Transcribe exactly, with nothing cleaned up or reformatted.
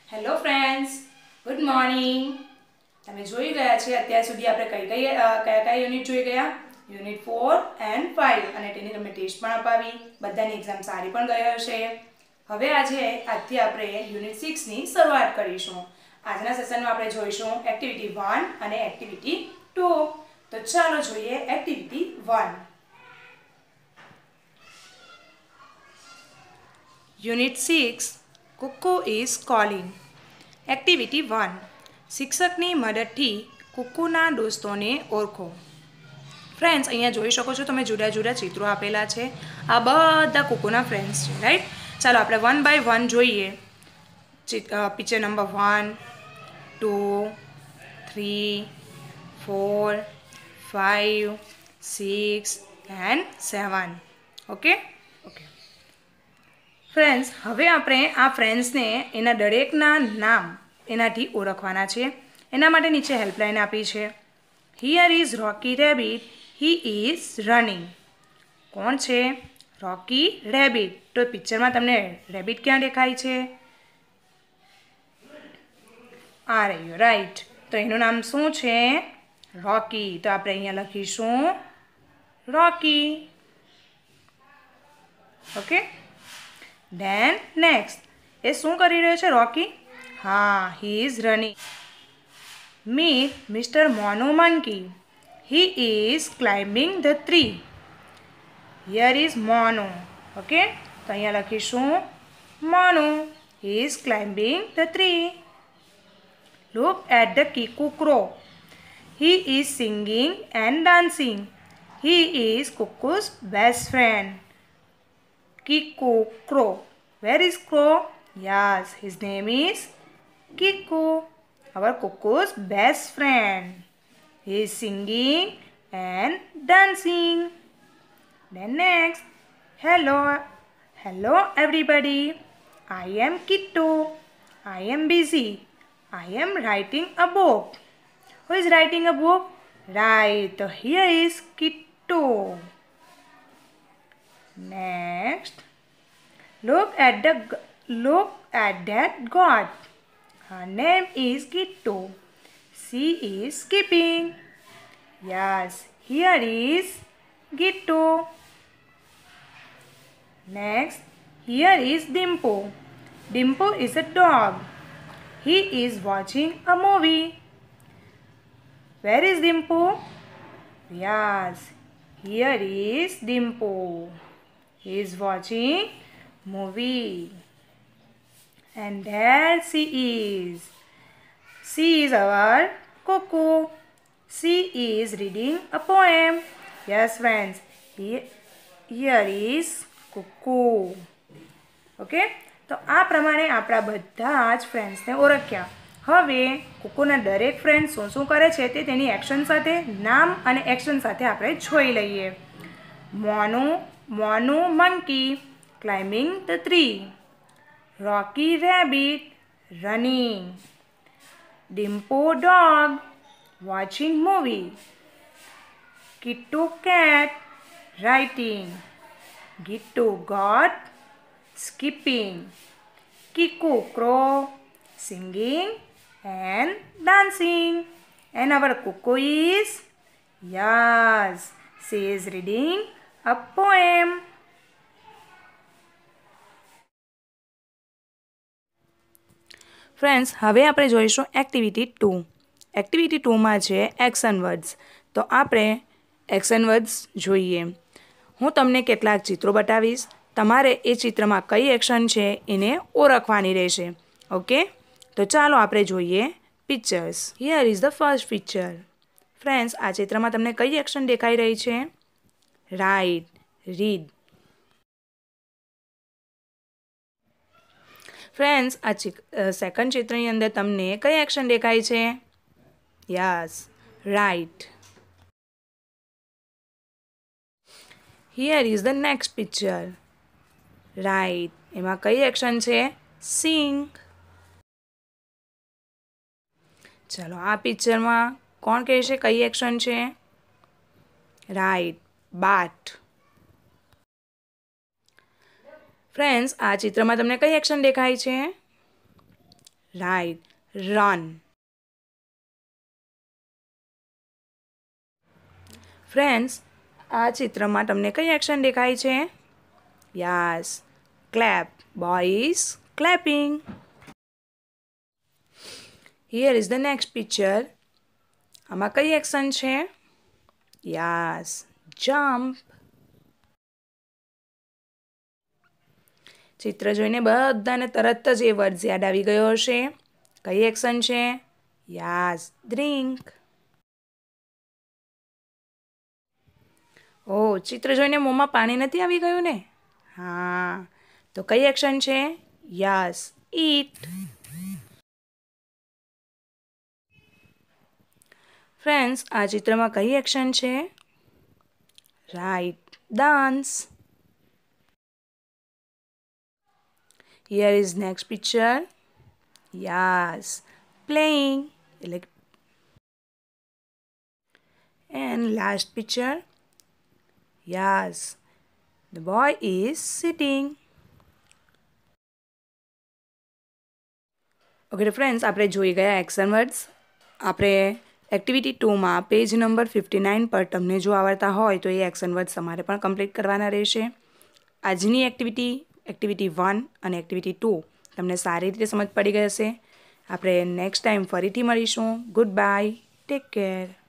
Hello friends, good morning. તમે જોઈ ગયા છે અત્યાર સુધી આપણે કઈ કઈ કયા કયા યુનિટ જોઈ ગયા? યુનિટ ફોર એન્ડ ફાઇવ, અને તેની તમે ટેસ્ટ પણ અપાવી. બધાની એક્ઝામ સારી પણ ગઈ હશે. હવે આજે આજથી આપણે યુનિટ સિક્સ ની શરૂઆત કરીશું. આજના સેશનમાં આપણે જોઈશું એક્ટિવિટી વન અને એક્ટિવિટી ટુ. તો ચાલો જોઈએ activity one. Unit six, Kuku is calling. Activity one. શિક્ષકની મદદથી કુકુના દોસ્તોને ઓળખો. ફ્રેન્ડ્સ, અહીંયા જોઈ શકો છો તમે જુદા જુદા ચિત્રો આપેલા છે. આ બધા કુકુના ફ્રેન્ડ્સ છે, રાઈટ? ચાલો આપણે વન બાય વન જોઈએ. Picture number one, two, three, four, five, six and seven. Okay okay friends, હવે આપણે આ ફ્રેન્ડ્સને એના દરેકના નામ એનાથી ઓળખવાના છે. એના માટે નીચે હેલ્પલાઇન આપી છે. Here is Rocky rabbit, he is running. કોણ છે? Rocky rabbit. તો પિક્ચરમાં તમને રેબિટ ક્યાં દેખાય છે? આ રહ્યો, રાઈટ. તો એનું નામ શું છે? રોકી. તો આપણે અહીંયા લખીશું રોકી. Okay, then next. એ શું કરી રહ્યો છે રોકી? હા, he is running. Meet mister Monu monkey. He is climbing the tree. Here is Monu. Okay, તો અહીંયા લખીશું Monu. He is climbing the tree. Look at the Kiku crow. He is singing and dancing. He is cuckoo's best friend. Kiku crow. Where is crow? Yes, his name is Kiku, our cuckoo's best friend. He is singing and dancing. Then next, hello, hello everybody. I am Kittu. I am busy. I am writing a book. Who is writing a book? Right. So here is Kittu. Next, look at the look at that goat. Her name is Kittu. She is skipping. Yes, here is Kittu. Next, here is Dimpu. Dimpu is a dog. He is watching a movie. Where is Dimpu? Yes, here is Dimpu. He is watching movie. And there she is. She is our cuckoo. She is reading a poem. Yes friends, here, here is cuckoo. Okay, તો આ પ્રમાણે આપણા બધા જ ફ્રેન્ડ્સને ઓળખ્યા. હવે કુકુના દરેક friend શું શું કરે છે તે તેની એક્શન સાથે, નામ અને એક્શન સાથે આપણે જોઈ લઈએ. Monu Monu monkey climbing the tree. Rocky rabbit running. Dimpu dog watching movie. Kittu cat writing. Gittu goat skipping. Kiku crow singing and dancing. And our cuckoo is, yes, she is reading a poem. Friends, હવે આપણે જોઈશું activity two. Activity ટુમાં છે action words. તો આપણે action words જોઈએ. હું તમને કેટલાક ચિત્રો બતાવીશ. તમારે એ ચિત્રમાં કઈ એક્શન છે એને ઓળખવાની રહેશે. ઓકે, તો ચાલો આપણે જોઈએ pictures. Here is the first picture. Friends, આ ચિત્રમાં તમને કઈ એક્શન દેખાઈ રહી છે? Right, read. ફ્રેન્ડ્સ, આ સેકન્ડ ચિત્રની અંદર તમને કઈ એક્શન દેખાય છે? Yes, right. Here is the next picture. Right, એમાં કઈ એક્શન છે? સિંગ. ચલો, આ પિક્ચરમાં કોણ કહે છે કઈ એક્શન છે? રાઇટ, બાટ. ફ્રેન્ડ્સ, આ ચિત્રમાં તમને કઈ એક્શન દેખાય છે? Right, run. ફ્રેન્ડ્સ, આ ચિત્રમાં તમને કઈ એક્શન દેખાય છે? Yes, clap. Boy is clapping. Here is the next picture. આમાં કઈ એક્શન છે? Yes, jump. ચિત્ર જોઈને બધાને તરત જ એ વર્ડ યાદ આવી ગયો હશે. કઈ એક્શન છે? Yes, drink. ઓ, ચિત્ર જોઈને મોંમાં પાણી નથી આવી ગયું ને? હા, તો કઈ એક્શન છે? યસ, ઈટ. ફ્રેન્ડ્સ, આ ચિત્રમાં કઈ એક્શન છે? Right, dance. Here is next picture. Yes, playing. And last picture. Yes, the boy is sitting. Okay friends, આપણે જોઈ ગયા એક્શન વર્ડ્સ. આપણે એક્ટિવિટી ટુમાં પેજ નંબર ફિફ્ટી નાઇન પર તમને જો આવડતા હોય તો એ એક્શન વર્ડ્સ તમારે પણ કમ્પ્લીટ કરવાના રહેશે. આજની એક્ટિવિટી એક્ટિવિટી વન અને એક્ટિવિટી ટુ તમને સારી રીતે સમજ પડી ગઈ હશે. આપણે નેક્સ્ટ ટાઈમ ફરીથી મળીશું. Goodbye, take care.